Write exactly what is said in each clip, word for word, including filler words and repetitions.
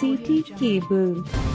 City cable.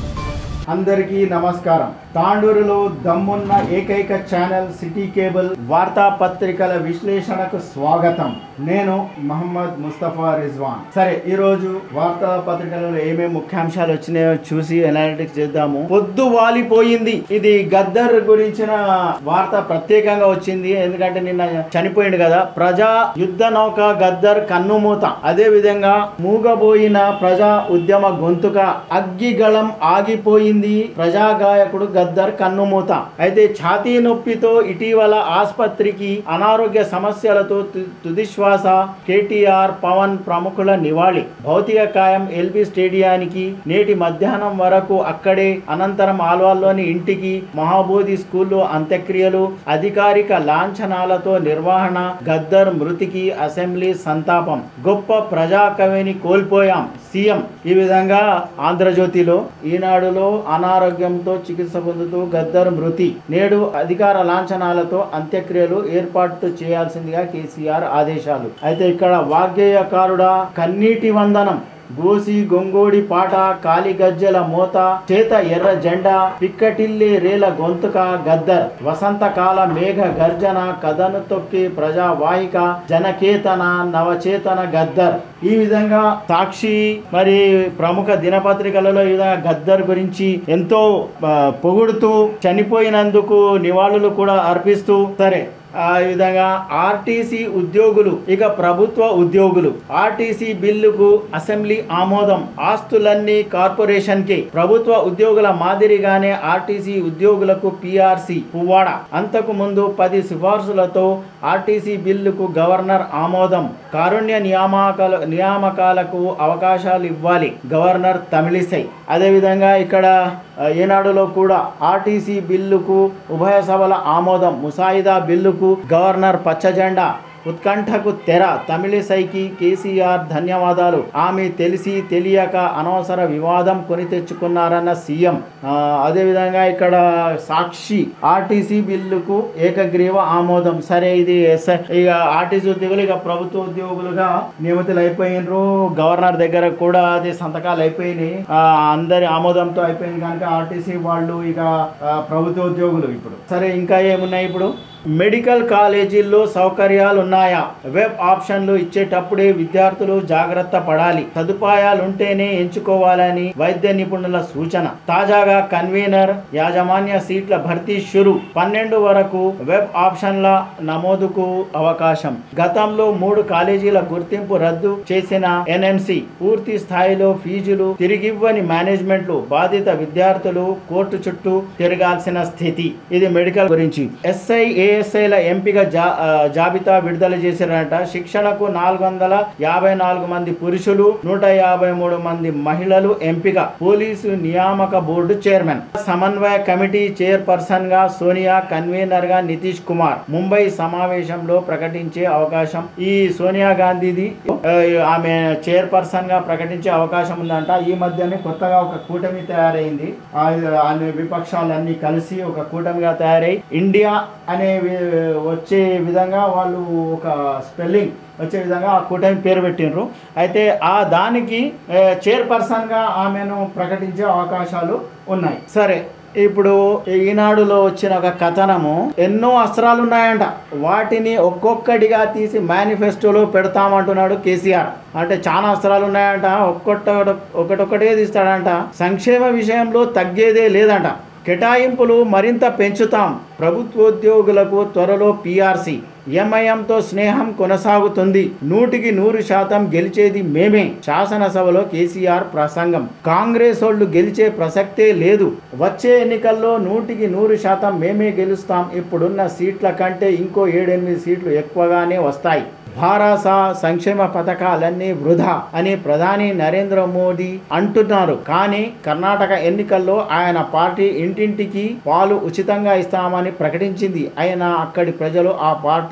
అందరికీ నమస్కారం. తాండూరులో దమ్మున్న ఏకైక ఛానల్ సిటీ కేబుల్ వార్తాపత్రికల విశ్లేషణకు స్వాగతం. నేను మహమ్మద్ ముస్తఫా రిజ్వాన్. సరే, ఈరోజు వార్తాపత్రికలలో ఏమేమి ముఖ్యాంశాలు వచ్చినాయో చూసి అనాలిటిక్స్ చేద్దాము. పొద్దు వాలిపోయింది. ఇది గద్దర్ గురించిన వార్త ప్రత్యేకంగా వచ్చింది, ఎందుకంటే నిన్న చనిపోయింది కదా. ప్రజా యుద్ధ నౌక గద్దర్ కన్నుమూత. అదే విధంగా మూగబోయిన ప్రజా ఉద్యమ గొంతుక అగ్గిగళం ఆగిపోయింది. ప్రజాగాయకుడు గద్దర్ కన్నుమూత. అయితే ఛాతీ నొప్పితో ఇటీవల ఆసుపత్రికి, అనారోగ్య సమస్యలతో తుదిశ్వాస. కేటీఆర్, పవన్ ప్రముఖుల నివాళి. భౌతిక కాయం ఎల్బీ స్టేడియానికి. నేటి మధ్యాహ్నం వరకు అక్కడే. అనంతరం ఆల్వాల్లోని ఇంటికి. మహాబోధి స్కూల్లో అంత్యక్రియలు. అధికారిక లాంఛనాలతో నిర్వహణ. గద్దర్ మృతికి అసెంబ్లీ సంతాపం. గొప్ప ప్రజాకవిని కోల్పోయాం సీఎం. ఈ విధంగా ఆంధ్రజ్యోతిలో, ఈనాడులో అనారోగ్యంతో చికిత్స పొందుతూ గద్దర్ మృతి. నేడు అధికార లాంఛనాలతో అంత్యక్రియలు ఏర్పాటు చేయాల్సిందిగా కేసీఆర్ ఆదేశాలు. అయితే ఇక్కడ వాగ్గేయకారుడా కన్నీటి వందనం. గోసి గొంగోడి పాట, కాలి గజ్జల మోత, చేత ఎర్ర జెండా, పిక్కటిల్లి రేల గొంతుక గద్దర్. వసంతకాల మేఘ గర్జన, కథను తొక్కి ప్రజావాహిక, జనకేతన నవచేతన గద్దర్. ఈ విధంగా సాక్షి మరి ప్రముఖ దినపత్రికలలో ఈ విధంగా గద్దర్ గురించి ఎంతో పొగుడుతూ, చనిపోయినందుకు నివాళులు కూడా అర్పిస్తూ. సరే, ఆ విధంగా ఆర్టీసీ ఉద్యోగులు ఇక ప్రభుత్వ ఉద్యోగులు. ఆర్టీసీ బిల్లుకు అసెంబ్లీ ఆమోదం. ఆస్తులన్నీ కార్పొరేషన్ కి. ప్రభుత్వ ఉద్యోగుల మాదిరిగానే ఆర్టీసీ ఉద్యోగులకు పీఆర్సీ పువ్వాడ. అంతకు ముందు పది సిఫార్సులతో ఆర్టీసీ బిల్లుకు గవర్నర్ ఆమోదం. కారుణ్య నియామకాల నియామకాలకు అవకాశాలు ఇవ్వాలి గవర్నర్ తమిళిసై. అదేవిధంగా ఇక్కడ ఈనాడులో కూడా ఆర్టీసీ బిల్లుకు ఉభయ సభల ఆమోదం. ముసాయిదా బిల్లుకు గవర్నర్ పచ్చజెండా. ఉత్కంఠకు తెర. తమిళిసైకి కేసీఆర్ ధన్యవాదాలు. ఆమె తెలిసి తెలియక అనవసర వివాదం కొని తెచ్చుకున్నారన్న సీఎం. అదేవిధంగా ఇక్కడ సాక్షి ఆర్టీసీ బిల్లుకు ఏకగ్రీవ ఆమోదం. సరే, ఇది ఇక ఆర్టీసీ ఉద్యోగులు ఇక ప్రభుత్వ ఉద్యోగులుగా నియమితులు అయిపోయినరు. గవర్నర్ దగ్గర కూడా అది సంతకాలు అయిపోయినాయి. అందరి ఆమోదంతో అయిపోయింది కనుక ఆర్టీసీ వాళ్ళు ఇక ప్రభుత్వ ఉద్యోగులు ఇప్పుడు. సరే, ఇంకా ఏమున్నాయి ఇప్పుడు? మెడికల్ కాలేజీల్లో సౌకర్యాలు ఉన్నాయా? వెబ్ ఆప్షన్లు ఇచ్చేటప్పుడే విద్యార్థులు జాగ్రత్త పడాలి. సదుపాయాలుంటేనే ఎంచుకోవాలని వైద్య నిపుణుల సూచన. తాజాగా కన్వీనర్ యాజమాన్య సీట్ల భర్తీ షురు. పన్నెండు వరకు వెబ్ ఆప్షన్ల నమోదుకు అవకాశం. గతంలో మూడు కాలేజీల గుర్తింపు రద్దు చేసిన ఎన్ఎంసీ. పూర్తి స్థాయిలో ఫీజులు తిరిగివ్వని మేనేజ్మెంట్లు. బాధిత విద్యార్థులు కోర్టు చుట్టూ తిరగాల్సిన స్థితి. ఇది మెడికల్ గురించి. ఎస్ఐ ఏఎస్ఐల ఎంపిక జా జాబితా విడుదల చేశారట. శిక్షణకు నాలుగు వందల యాభై నాలుగు మంది పురుషులు, నూట యాభై మూడు మంది మహిళలు ఎంపిక. పోలీసు నియామక బోర్డు చైర్మన్. సమన్వయ కమిటీ చైర్పర్సన్ గా సోనియా, కన్వీనర్ గా నితీష్ కుమార్. ముంబై సమావేశంలో ప్రకటించే అవకాశం. ఈ సోనియా గాంధీది ఆమె చైర్పర్సన్ గా ప్రకటించే అవకాశం ఉందంట. ఈ మధ్యనే కొత్తగా ఒక కూటమి తయారైంది. అనే విపక్షాలన్నీ కలిసి ఒక కూటమిగా తయారై ఇండియా అనే వచ్చే విధంగా వాళ్ళు ఒక స్పెల్లింగ్ వచ్చే విధంగా ఆ కూటమి పేరు పెట్టినరు. అయితే ఆ దానికి చైర్పర్సన్గా ఆమెను ప్రకటించే అవకాశాలు ఉన్నాయి. సరే, ఇప్పుడు ఈనాడులో వచ్చిన ఒక కథనము. ఎన్నో అస్త్రాలు ఉన్నాయంట, వాటిని ఒక్కొక్కటిగా తీసి మేనిఫెస్టోలో పెడతామంటున్నాడు కేసీఆర్. అంటే చాలా అస్త్రాలు ఉన్నాయంట, ఒక్కొక్క ఒకటొక్కటే తీస్తాడంట. సంక్షేమ విషయంలో తగ్గేదే లేదంట. కేటాయింపులు మరింత పెంచుతాం. ప్రభుత్వోద్యోగులకు త్వరలో పీఆర్సీ. ఎంఐఎంతో స్నేహం కొనసాగుతుంది. నూటికి నూరు శాతం గెలిచేది మేమే. శాసనసభలో కేసీఆర్ ప్రసంగం. కాంగ్రెస్ వాళ్ళు గెలిచే ప్రసక్తే లేదు. వచ్చే ఎన్నికల్లో నూటికి నూరు శాతం మేమే గెలుస్తాం. ఇప్పుడున్న సీట్ల కంటే ఇంకో ఏడెనిమిది సీట్లు ఎక్కువగానే వస్తాయి. భారత సంక్షేమ పథకాలన్నీ వృధా అని ప్రధాని నరేంద్ర మోదీ అంటున్నారు. కానీ కర్ణాటక ఎన్నికల్లో ఆయన పార్టీ ఇంటింటికి పాలు ఉచితంగా ఇస్తామని ప్రకటించింది. అయినా అక్కడి ప్రజలు ఆ పార్టీ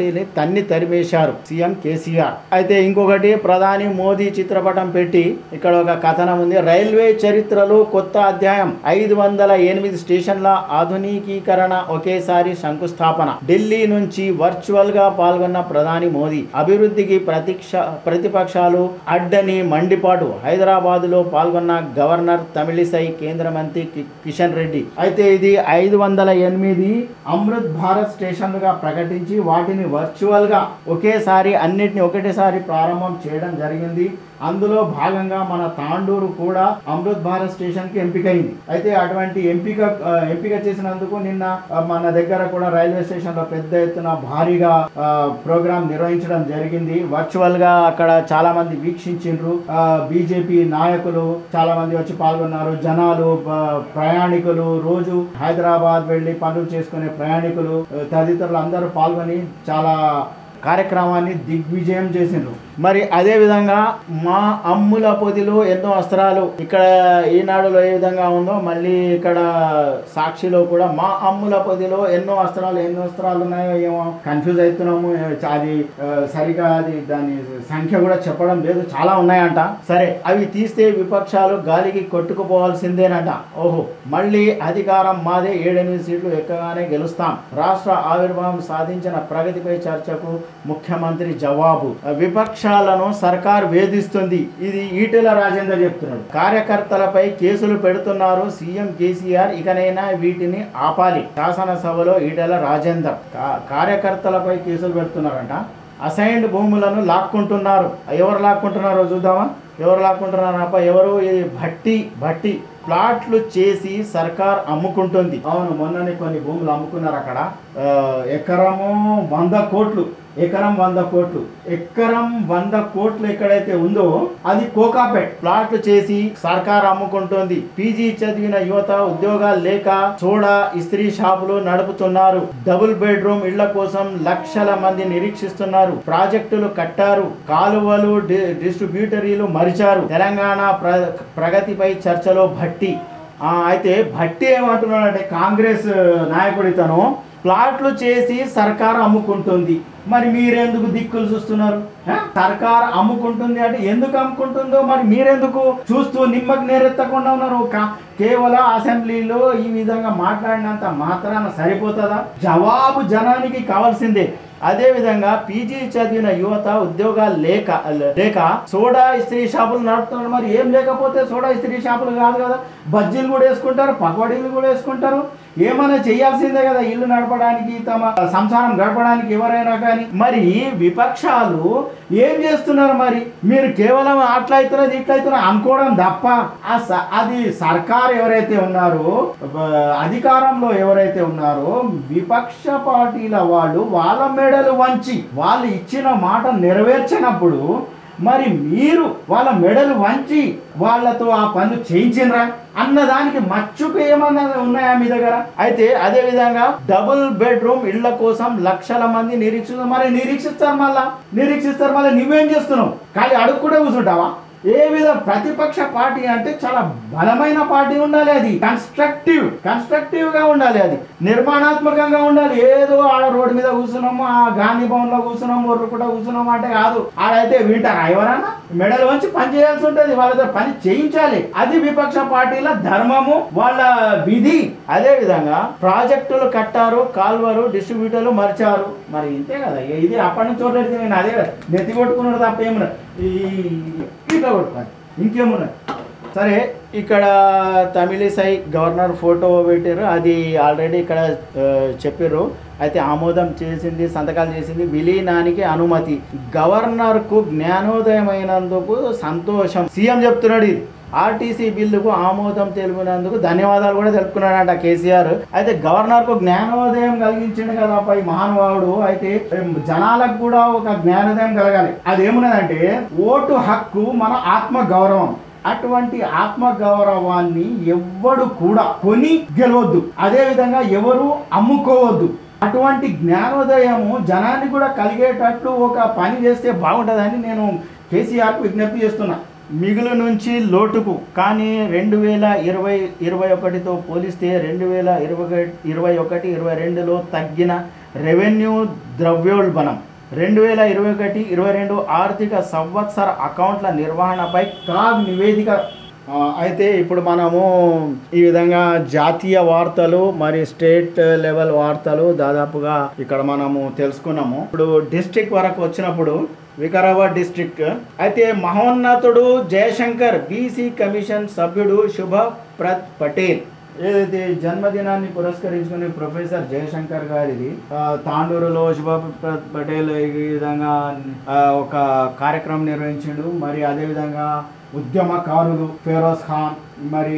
పార్టీని తన్ని తరిమేశారు సీఎం కేసీఆర్. అయితే ఇంకొకటి ప్రధాని మోదీ చిత్రపటం పెట్టి ఇక్కడ ఒక కథనం ఉంది. రైల్వే చరిత్రలో కొత్త అధ్యాయం, ఐదు వందల ఎనిమిది స్టేషన్ల ఆధునికీకరణ ఒకేసారి శంకుస్థాపన. ఢిల్లీ నుంచి వర్చువల్ గా పాల్గొన్న ప్రధాని మోదీ అభివృద్ధికి ప్రతిక్ష ప్రతిపక్షాలు అడ్డని మండిపాటు. హైదరాబాద్ లో పాల్గొన్న గవర్నర్ తమిళిసై, కేంద్ర మంత్రి కిషన్ రెడ్డి. అయితే ఇది ఐదు వందల ఎనిమిది అమృత్ భారత్ స్టేషన్లుగా ప్రకటించి వాటిని వర్చువల్ గా ఒకేసారి అన్నిటిని ఒకటేసారి ప్రారంభం చేయడం జరిగింది. అందులో భాగంగా మన తాండూరు కూడా అమృత్ భారత్ స్టేషన్ కి ఎంపికైంది. అయితే అటువంటి ఎంపిక ఎంపిక చేసినందుకు నిన్న మన దగ్గర కూడా రైల్వే స్టేషన్ లో పెద్ద ఎత్తున భారీగా ప్రోగ్రాం నిర్వహించడం జరిగింది. వర్చువల్ గా అక్కడ చాలా మంది వీక్షించిండ్రు. బీజేపీ నాయకులు చాలా మంది వచ్చి పాల్గొన్నారు. జనాలు, ప్రయాణికులు, రోజు హైదరాబాద్ వెళ్లి పనులు చేసుకునే ప్రయాణికులు తదితరులు అందరూ పాల్గొని చాలా కార్యక్రమాన్ని దిగ్విజయం చేసిండ్రు. మరి అదే విధంగా మా అమ్ముల పొదిలో ఎన్నో అస్త్రాలు ఇక్కడ ఈనాడులో ఏ విధంగా ఉందో మళ్ళీ ఇక్కడ సాక్షిలో కూడా మా అమ్ముల పొదిలో ఎన్నో అస్త్రాలు ఎన్నో అస్త్రాలు ఉన్నాయో ఏమో కన్ఫ్యూజ్ అవుతున్నాము. అది సరిగా అది దాని సంఖ్య కూడా చెప్పడం లేదు, చాలా ఉన్నాయంట. సరే, అవి తీస్తే విపక్షాలు గాలికి కొట్టుకుపోవాల్సిందేనంట. ఓహో, మళ్ళీ అధికారం మాదే, ఏడెనిమిది సీట్లు ఎక్కగానే గెలుస్తాం. రాష్ట్ర ఆవిర్భావం సాధించిన ప్రగతిపై చర్చకు ముఖ్యమంత్రి జవాబు. విపక్షాలను సర్కార్ వేధిస్తుంది, ఇది ఈటెల రాజేందర్ చెప్తున్నాడు. కార్యకర్తలపై కేసులు పెడుతున్నారు సీఎం కేసీఆర్, ఇకనైనా వీటిని ఆపాలి. శాసనసభలో ఈటెల రాజేందర్. కార్యకర్తలపై కేసులు పెడుతున్నారంట. అసైన్డ్ భూములను లాక్కుంటున్నారు. ఎవరు లాక్కుంటున్నారో చూద్దామా? ఎవరు లాక్కుంటున్నారు అప్ప? ఎవరు? ఇది భట్టి భట్టి ప్లాట్లు చేసి సర్కార్ అమ్ముకుంటుంది. అవును, మొన్ననే కొన్ని భూములు అమ్ముకున్నారు. అక్కడ ఎకరము వంద కోట్లు ఎకరం వంద కోట్లు ఎకరం వంద కోట్లు ఎక్కడైతే ఉందో అది కోకాపేట్. ప్లాట్లు చేసి సర్కార్ అమ్ముకుంటుంది. పీజీ చదివిన యువత ఉద్యోగాలు లేక సోడా ఇస్త్రీ షాపులు నడుపుతున్నారు. డబుల్ బెడ్రూమ్ ఇళ్ల కోసం లక్షల మంది నిరీక్షిస్తున్నారు. ప్రాజెక్టులు కట్టారు, కాలువలు, డిస్ట్రిబ్యూటరీలు మరిచారు. తెలంగాణ ప్ర ప్రగతిపై చర్చలో భట్టి. అయితే భట్టి ఏమంటున్నాడంటే, కాంగ్రెస్ నాయకుడు ఇతను ప్లాట్లు చేసి సర్కార్ అమ్ముకుంటుంది. మరి మీరెందుకు దిక్కులు చూస్తున్నారు? సర్కార్ అమ్ముకుంటుంది అంటే ఎందుకు అమ్ముకుంటుందో మరి మీరెందుకు చూస్తూ నిమ్మకు నేరెత్తకుండా ఉన్నారు? కేవలం అసెంబ్లీలో ఈ విధంగా మాట్లాడినంత మాత్రాన సరిపోతుందా? జవాబు జనానికి కావాల్సిందే. అదే విధంగా పీజీ చదివిన యువత ఉద్యోగాలు లేక లేక సోడా ఇస్త్రీ షాపులు నడుపుతున్నారు. మరి ఏం లేకపోతే సోడా ఇస్త్రీ షాపులు కాదు కదా, బజ్జీలు కూడా వేసుకుంటారు, పకోడీలు కూడా వేసుకుంటారు. ఏమైనా చేయాల్సిందే కదా ఇల్లు నడపడానికి, తమ సంసారం గడపడానికి ఎవరైనా కానీ. మరి విపక్షాలు ఏం చేస్తున్నారు? మరి మీరు కేవలం అట్లా అవుతున్నది ఇట్లా అవుతున్నారు అనుకోవడం తప్ప అది సర్కార్ ఎవరైతే ఉన్నారో, అధికారంలో ఎవరైతే ఉన్నారో విపక్ష పార్టీల వాళ్ళు వాళ్ళ మెడలు వంచి వాళ్ళు ఇచ్చిన మాట నెరవేర్చినప్పుడు మరి మీరు వాళ్ళ మెడలు వంచి వాళ్ళతో ఆ పనులు చేయించినరా అన్నదానికి మచ్చుకు ఏమన్నా ఉన్నాయా మీ దగ్గర? అయితే అదే విధంగా డబుల్ బెడ్రూమ్ ఇళ్ల కోసం లక్షల మంది నిరీక్షిస్తారు. మరి నిరీక్షిస్తారు మళ్ళా నిరీక్షిస్తారు మళ్ళీ నువ్వేం చేస్తున్నావు? ఖాళీ అడుక్కుంటే కూర్చుంటావా? ఏ విధంగా ప్రతిపక్ష పార్టీ అంటే చాలా బలమైన పార్టీ ఉండాలి. అది కన్స్ట్రక్టివ్ కన్స్ట్రక్టివ్ గా ఉండాలి, అది నిర్మాణాత్మకంగా ఉండాలి. ఏదో ఆడ రోడ్డు మీద కూర్చున్నాము, ఆ గాంధీ భవన్ లో కూర్చున్నాము, ఒర్రు కూడా కూర్చున్నాము అంటే కాదు. ఆడైతే వింటారా ఎవరన్నా? మెడల్ వంచి పని చేయాల్సి ఉంటుంది, వాళ్ళతో పని చేయించాలి. అది విపక్ష పార్టీల ధర్మము, వాళ్ళ విధి. అదే విధంగా ప్రాజెక్టులు కట్టారు, కాల్వరు, డిస్ట్రిబ్యూటర్లు మర్చారు. మరి ఇంతే కదా, ఇది అప్పటి నుంచి చూడలేదు. నేను అదే నెత్తి కొట్టుకున్నాడు తప్ప ఏమన్నా ఈ ఇట్లా కొట్టుకోండి, ఇంకేమున్నాయి? సరే, ఇక్కడ తమిళిసై గవర్నర్ ఫోటో పెట్టారు, అది ఆల్రెడీ ఇక్కడ చెప్పారు. అయితే ఆమోదం చేసింది, సంతకాలు చేసింది. విలీనానికి అనుమతి. గవర్నర్కు జ్ఞానోదయమైనందుకు సంతోషం. సీఎం చెప్తున్నాడు ఇది. ఆర్టీసీ బిల్లుకు ఆమోదం తెలిపినందుకు ధన్యవాదాలు కూడా తెలుపుకున్నాడట కేసీఆర్. అయితే గవర్నర్ కు జ్ఞానోదయం కలిగించిండు కదా పై మహానుభావుడు. అయితే జనాలకు కూడా ఒక జ్ఞానోదయం కలగాలి. అదేమున్నదంటే ఓటు హక్కు మన ఆత్మ గౌరవం. అటువంటి ఆత్మ గౌరవాన్ని ఎవ్వడు కూడా కొని గెలవద్దు, అదే విధంగా ఎవరు అమ్ముకోవద్దు. అటువంటి జ్ఞానోదయము జనాన్ని కూడా కలిగేటట్లు ఒక పని చేస్తే బాగుంటుందని నేను కేసీఆర్కు విజ్ఞప్తి చేస్తున్నా. మిగులు నుంచి లోటుకు కానీ రెండు వేల ఇరవై ఇరవై ఒకటితో పోలిస్తే రెండు వేల ఇరవై ఇరవై ఒకటి ఇరవై రెండులో తగ్గిన రెవెన్యూ ద్రవ్యోల్బణం రెండు వేల ఇరవై ఒకటి ఇరవై రెండు ఆర్థిక సంవత్సర అకౌంట్ల నిర్వహణపై కాగ్ నివేదిక. అయితే ఇప్పుడు మనము ఈ విధంగా జాతీయ వార్తలు మరియు స్టేట్ లెవెల్ వార్తలు దాదాపుగా ఇక్కడ మనము తెలుసుకున్నాము. ఇప్పుడు డిస్ట్రిక్ట్ వరకు వచ్చినప్పుడు వికారాబాద్ డిస్ట్రిక్ట్ అయితే మహోన్నతుడు జయశంకర్ బీసీ కమిషన్ సభ్యుడు శుభప్రద్ పటేల్ ఏదైతే జన్మదినాన్ని పురస్కరించుకుని ప్రొఫెసర్ జయశంకర్ గారిది తాండూరులో శుభప్రద్ పటేల్ ఈ విధంగా ఒక కార్యక్రమం నిర్వహించిండు. మరి అదేవిధంగా ఉద్యమకారులు ఫెరోజ్ ఖాన్, మరి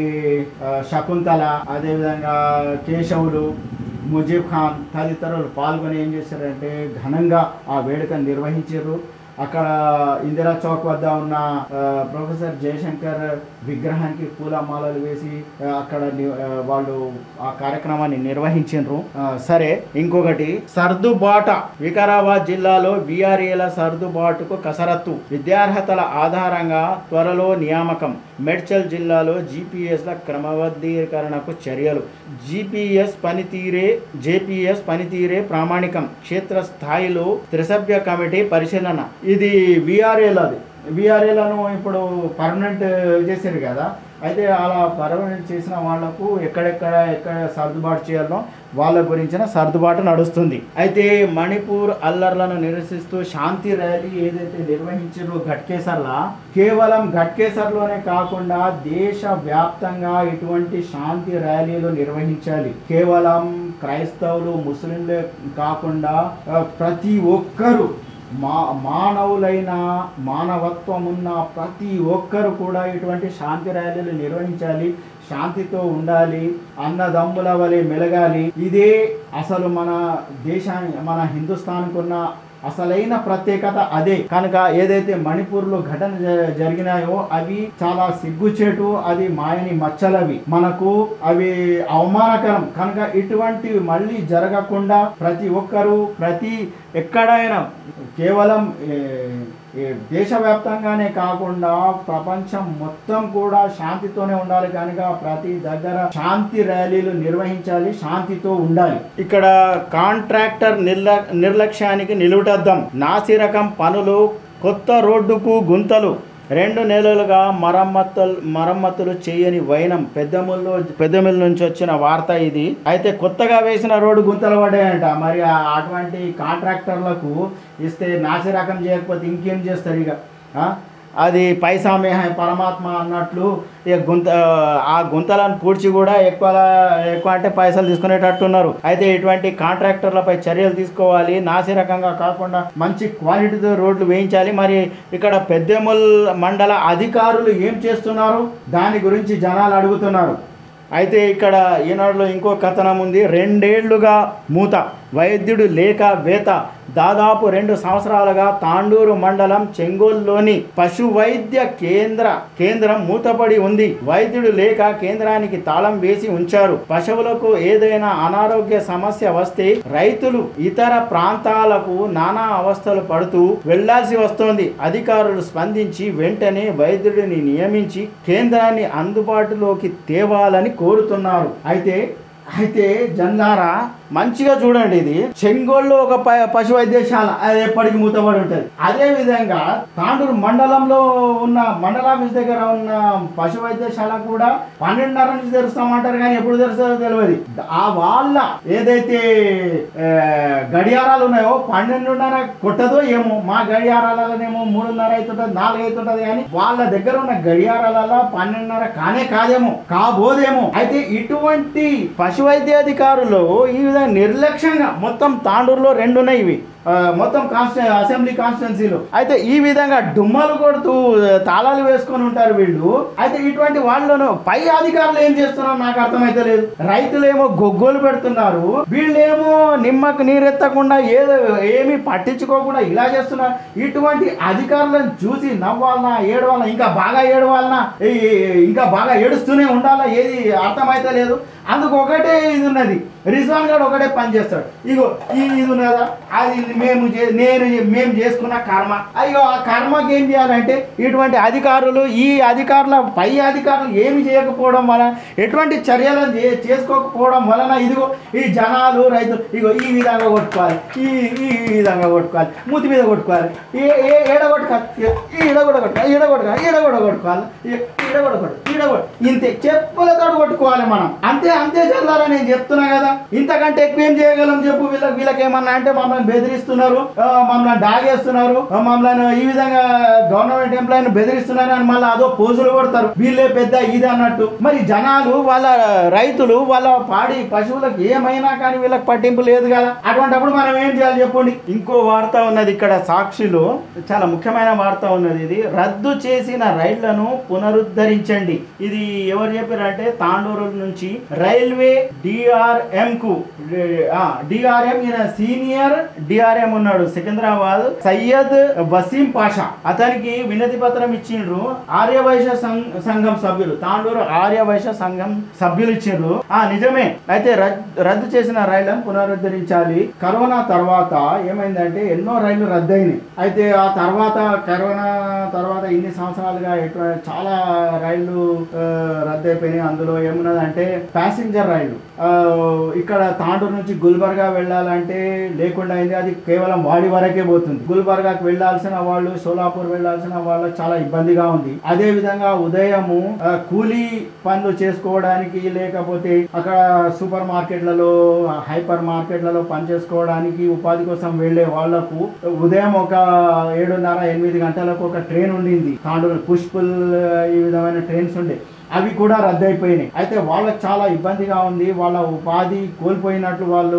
శకుంతల, అదేవిధంగా కేశవులు, ముజీబ్ ఖాన్ తదితరులు పాల్గొని ఏం చేశారంటే ఘనంగా ఆ వేడుకను నిర్వహించారు. అక్కడ ఇందిరా చౌక్ వద్ద ఉన్న ప్రొఫెసర్ జయశంకర్ విగ్రహానికి పూలమాలలు వేసి అక్కడ వాళ్ళు ఆ కార్యక్రమాన్ని నిర్వహించారు. సరే, ఇంకొకటి సర్దుబాట. వికారాబాద్ జిల్లాలో విఆర్ఏల సర్దుబాటుకు కసరత్తు. విద్యార్హతల ఆధారంగా త్వరలో నియామకం. మేడ్చల్ జిల్లాలో జీపీఎస్ల క్రమబద్ధీకరణకు చర్యలు. జీపీఎస్ పనితీరే జేపీఎస్ పనితీరే ప్రామాణికం. క్షేత్రస్థాయిలో త్రిసభ్య కమిటీ పరిశీలన. ఇది విఆర్ఏలు, అది విఆర్ఏలను ఇప్పుడు పర్మనెంట్ చేశారు కదా. అయితే అలా పర్మనెంట్ చేసిన వాళ్లకు ఎక్కడెక్కడ ఎక్కడ సర్దుబాటు చేయాలో వాళ్ళ గురించిన సర్దుబాటు నడుస్తుంది. అయితే మణిపూర్ అల్లర్లను నిరసిస్తూ శాంతి ర్యాలీ ఏదైతే నిర్వహించారో ఘట్కేసర్లా, కేవలం ఘట్కేసర్లోనే కాకుండా దేశ వ్యాప్తంగా ఇటువంటి శాంతి ర్యాలీలు నిర్వహించాలి. కేవలం క్రైస్తవులు ముస్లింలే కాకుండా ప్రతి ఒక్కరూ మా మానవులైన మానవత్వం ఉన్న ప్రతి ఒక్కరు కూడా ఇటువంటి శాంతి ర్యాలీలు నిర్వహించాలి. శాంతితో ఉండాలి, అన్నదమ్ముల వలె మెలగాలి. ఇదే అసలు మన దేశాన్ని మన హిందుస్థాన్కు ఉన్న అసలైన ప్రత్యేకత అదే. కనుక ఏదైతే మణిపూర్లో ఘటన జరిగినాయో అవి చాలా సిగ్గుచేటు, అది మాయని మచ్చలవి, మనకు అవి అవమానకరం. కనుక ఇటువంటివి మళ్ళీ జరగకుండా ప్రతి ఒక్కరూ ప్రతి ఎక్కడైనా కేవలం దేశవ్యాప్తంగానే కాకుండా ప్రపంచం మొత్తం కూడా శాంతితోనే ఉండాలి. కనుక ప్రతి దగ్గర శాంతి ర్యాలీలు నిర్వహించాలి, శాంతితో ఉండాలి. ఇక్కడ కాంట్రాక్టర్ నిర్ల నిర్లక్ష్యానికి నిలువటద్దం. నాసిరకం పనులు, కొత్త రోడ్డుకు గుంతలు, రెండు నెలలుగా మరమ్మతులు మరమ్మతులు చేయని వైనం. పెద్దముల్లో పెద్దమిల్ నుంచి వచ్చిన వార్త ఇది. అయితే కొత్తగా వేసిన రోడ్డు గుంతలు పడ్డాయంట. మరి అటువంటి కాంట్రాక్టర్లకు ఇస్తే నాసి రకం చేయకపోతే ఇంకేం చేస్తారు? ఇక అది పైసామే పరమాత్మ అన్నట్లు ఇక గుంత ఆ గుంతలను పూడ్చి కూడా ఎక్కువ ఎక్కువ అంటే పైసలు తీసుకునేటట్టున్నారు. అయితే ఇటువంటి కాంట్రాక్టర్లపై చర్యలు తీసుకోవాలి. నాసి రకంగా కాకుండా మంచి క్వాలిటీతో రోడ్లు వేయించాలి. మరి ఇక్కడ పెద్దెముల్ మండల అధికారులు ఏం చేస్తున్నారు దాని గురించి జనాలు అడుగుతున్నారు. అయితే ఇక్కడ ఈనాడులో ఇంకో కథనం ఉంది. రెండేళ్లుగా మూత, వైద్యుడు లేక వేత. దాదాపు రెండు సంవత్సరాలుగా తాండూరు మండలం చెంగోల్లోని పశు వైద్య కేంద్ర కేంద్రం మూతపడి ఉంది. వైద్యుడు లేక కేంద్రానికి తాళం వేసి ఉంచారు. పశువులకు ఏదైనా అనారోగ్య సమస్య వస్తే రైతులు ఇతర ప్రాంతాలకు నానా అవస్థలు పడుతూ వెళ్లాల్సి వస్తోంది. అధికారులు స్పందించి వెంటనే వైద్యుడిని నియమించి కేంద్రాన్ని అందుబాటులోకి తేవాలని కోరుతున్నారు. అయితే అయితే జన్లారా మంచిగా చూడండి, ఇది చెంగోల్లో ఒక పశు వైద్యశాల, అది ఎప్పటికీ మూతపడి ఉంటుంది. అదే విధంగా తాండూరు మండలంలో ఉన్న మండలాఫీస్ దగ్గర ఉన్న పశు వైద్యశాల కూడా పన్నెండున్నర నుంచి తెరుస్తామంటారు, కానీ ఎప్పుడు తెరుస్తారో తెలియదు. ఆ వాళ్ళ ఏదైతే గడియారాలు ఉన్నాయో పన్నెండున్నర కొట్టదో ఏమో, మా గడియారాలనేమో మూడున్నర అవుతుంటది, నాలుగు అవుతుంటది, కానీ వాళ్ళ దగ్గర ఉన్న గడియారాల పన్నెండున్నర కానే కాదేమో, కాబోదేమో. అయితే ఇటువంటి పశు వైద్యాధికారులు ఈ విధంగా నిర్లక్ష్యంగా మొత్తం తాండూరులో రెండు ఉన్నాయి ఇవి మొత్తం కాన్స్టి అసెంబ్లీ కాన్స్టిట్యున్సీలో. అయితే ఈ విధంగా డుమ్మలు కొడుతూ తాళాలు వేసుకొని ఉంటారు వీళ్ళు. అయితే ఇటువంటి వాళ్ళను పై అధికారులు ఏం చేస్తున్నారు నాకు అర్థమైతే లేదు. రైతులేమో గొగ్గోలు పెడుతున్నారు, వీళ్ళేమో నిమ్మకు నీరెత్తకుండా ఏదో ఏమీ పట్టించుకోకుండా ఇలా చేస్తున్నారు. ఇటువంటి అధికారులను చూసి నవ్వాలన్నా ఏడవాలన్నా, ఇంకా బాగా ఏడవాలన్నా, ఇంకా బాగా ఏడుస్తూనే ఉండాలా, ఏది అర్థమైతే లేదు. అందుకు ఒకటే ఇది ఉన్నది, రిజ్వాన్ గారు ఒకటే పని చేస్తాడు. ఇగో ఈ ఇది ఉన్నదా, అది మేము నేను మేము చేసుకున్న కర్మ. అయ్యో ఆ కర్మకి ఏం చేయాలంటే ఇటువంటి అధికారులు ఈ అధికారుల పై అధికారులు ఏమి చేయకపోవడం వలన ఎటువంటి చర్యలను చేసుకోకపోవడం వలన ఇదిగో ఈ జనాలు రైతులు ఇగో ఈ విధంగా కొట్టుకోవాలి, ఈ ఈ విధంగా కొట్టుకోవాలి, మూతి మీద కొట్టుకోవాలి, ఏ ఏ ఏడ కొట్టుకోవాలి, ఈడ కూడా కొట్టుకోవాలి, ఈడ కొట్టుకోవాలి, ఈడ కూడా కొట్టుకోవాలి, ఈడ కూడా కొట్టు ఈడ కూడా ఇంతే చెప్పులతో కొట్టుకోవాలి మనం. అంతే అంతే చల్లారని నేను చెప్తున్నా కదా. ఇంతకంటే ఎక్కువ ఏం చేయగలం చెప్పు? వీళ్ళకి వీళ్ళకి ఏమన్నా అంటే మమ్మల్ని బెదిరిస్తున్నారు, మమ్మల్ని డాగేస్తున్నారు, మమ్మల్ని ఈ విధంగా గవర్నమెంట్ ఎంప్లాయీని బెదిరిస్తున్నారు అని మళ్ళీ అదో పోజులు కొడతారు, వీళ్ళే పెద్ద ఇది అన్నట్టు. మరి జనాలు వాళ్ళ రైతులు వాళ్ళ పాడి పశువులకు ఏమైనా కానీ వీళ్ళకి పట్టింపు లేదు కదా. అటువంటిప్పుడు మనం ఏం చేయాలి చెప్పండి. ఇంకో వార్త ఉన్నది ఇక్కడ సాక్షిలో, చాలా ముఖ్యమైన వార్త ఉన్నది. ఇది రద్దు చేసిన రైళ్లను పునరుద్ధరించండి. ఇది ఎవరు చెప్పారంటే తాండూరు నుంచి రైల్వే డిఆర్ఎం కు డిఆర్ఎం ఈయన సీనియర్ డిఆర్ఎం ఉన్నాడు సికింద్రాబాద్ సయ్యద్ వసీం పాషా. అతనికి వినతి పత్రం ఇచ్చిండ్రు ఆర్యవైశ్య సంఘం సభ్యులు, తాండూరు ఆర్యవైశ్య సంఘం సభ్యులు ఇచ్చిండ్రు. ఆ నిజమే. అయితే రద్దు చేసిన రైళ్లను పునరుద్ధరించాలి. కరోనా తర్వాత ఏమైందంటే ఎన్నో రైళ్లు రద్దయినాయి. అయితే ఆ తర్వాత కరోనా తర్వాత ఇన్ని సంవత్సరాలుగా చాలా రైళ్లు రద్దయిపోయినాయి. అందులో ఏమున్నదంటే ప్యాసింజర్ రైళ్లు ఇక్కడ తాండూరు నుంచి గుల్బర్గా వెళ్ళాలంటే లేకుండా అయింది. అది కేవలం వాడి వరకే పోతుంది. గుల్బర్గాకి వెళ్లాల్సిన వాళ్ళు, సోలాపూర్ వెళ్లాల్సిన వాళ్ళు చాలా ఇబ్బందిగా ఉంది. అదే విధంగా ఉదయము కూలీ పనులు చేసుకోవడానికి లేకపోతే అక్కడ సూపర్ మార్కెట్లలో హైపర్ మార్కెట్లలో పని చేసుకోవడానికి ఉపాధి కోసం వెళ్లే వాళ్లకు ఉదయం ఒక ఏడున్నర ఎనిమిది గంటలకు ఒక ట్రైన్ ఉండింది తాండూరు పుష్పుల్ ఈ విధమైన ట్రైన్స్ ఉండే, అవి కూడా రద్దయిపోయినాయి. అయితే వాళ్ళకి చాలా ఇబ్బందిగా ఉంది, వాళ్ళ ఉపాధి కోల్పోయినట్లు వాళ్ళు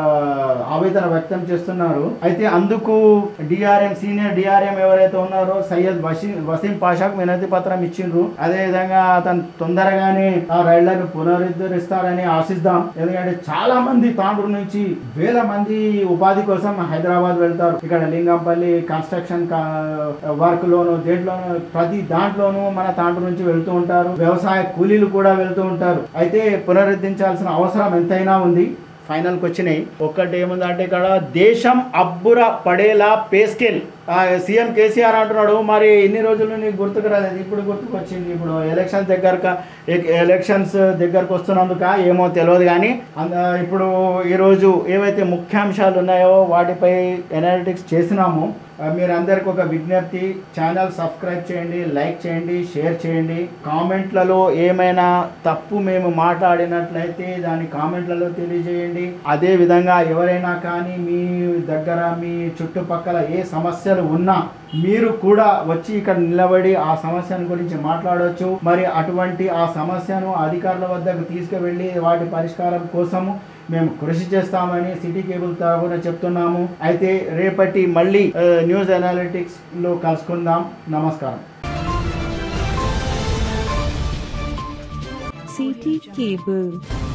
ఆవేదన వ్యక్తం చేస్తున్నారు. అయితే అందుకు డిఆర్ఎం సీనియర్ డిఆర్ఎం ఎవరైతే ఉన్నారో సయ్యద్ వసీం వసీం పాషాకు వినతి పత్రం ఇచ్చిండ్రు. అదే విధంగా అతను తొందరగానే ఆ రైళ్లను పునరుద్ధరిస్తారని ఆశిద్దాం. ఎందుకంటే చాలా మంది తాండూరు నుంచి వేల మంది ఉపాధి కోసం హైదరాబాద్ వెళ్తారు. ఇక్కడ లింగంపల్లి కన్స్ట్రక్షన్ వర్క్ లోను దేంట్లోనూ ప్రతి దాంట్లోనూ మన తాండూరు నుంచి వెళ్తూ ఉంటారు. వ్యవసాయ కూలీలు కూడా వెళ్తూ ఉంటారు. అయితే పునరుద్ధరించాల్సిన అవసరం ఎంతైనా ఉంది. ఫైనల్కి వచ్చినాయి. ఒక్కటి ఏముందంటే ఇక్కడ దేశం అబ్బుర పడేలా పే స్కేల్. సీఎం కేసీఆర్ అంటున్నాడు, మరి ఇన్ని రోజులు నీకు గుర్తుకు రాలేదు, ఇప్పుడు గుర్తుకు వచ్చింది. ఇప్పుడు ఎలక్షన్స్ దగ్గర ఎలక్షన్స్ దగ్గరకు వస్తున్నందుక ఏమో తెలియదు కానీ ఇప్పుడు ఈరోజు ఏవైతే ముఖ్యాంశాలు ఉన్నాయో వాటిపై ఎనాలిటిక్స్ చేసినాము. మీరందరికీ ఒక విజ్ఞప్తి, ఛానల్ సబ్స్క్రైబ్ చేయండి, లైక్ చేయండి, షేర్ చేయండి. కామెంట్లలో ఏమైనా తప్పు మేము మాట్లాడినట్లయితే దాని కామెంట్లలో తెలియజేయండి. అదే విధంగా ఎవరైనా కానీ మీ దగ్గర మీ చుట్టుపక్కల ఏ సమస్యలు ఉన్నా మీరు కూడా వచ్చి ఇక్కడ నిలబడి ఆ సమస్యను గురించి మాట్లాడవచ్చు. మరి అటువంటి ఆ సమస్యను అధికారుల వద్దకు తీసుకువెళ్ళి వాటి పరిష్కారం కోసము మేము కృషి చేస్తామని సిటీ కేబుల్ తరఫున చెప్తున్నాము. అయితే రేపటి మళ్ళీ న్యూస్ అనాలిటిక్స్ లో కలుసుకుందాం. నమస్కారం. City cable.